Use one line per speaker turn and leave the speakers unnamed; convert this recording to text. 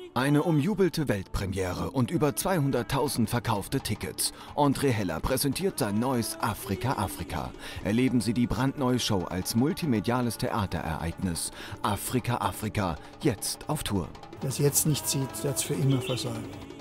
Eine umjubelte Weltpremiere und über 200.000 verkaufte Tickets. André Heller präsentiert sein neues Afrika Afrika. Erleben Sie die brandneue Show als multimediales Theaterereignis. Afrika Afrika, jetzt auf Tour.
Wer es jetzt nicht sieht, der hat es für immer versäumt.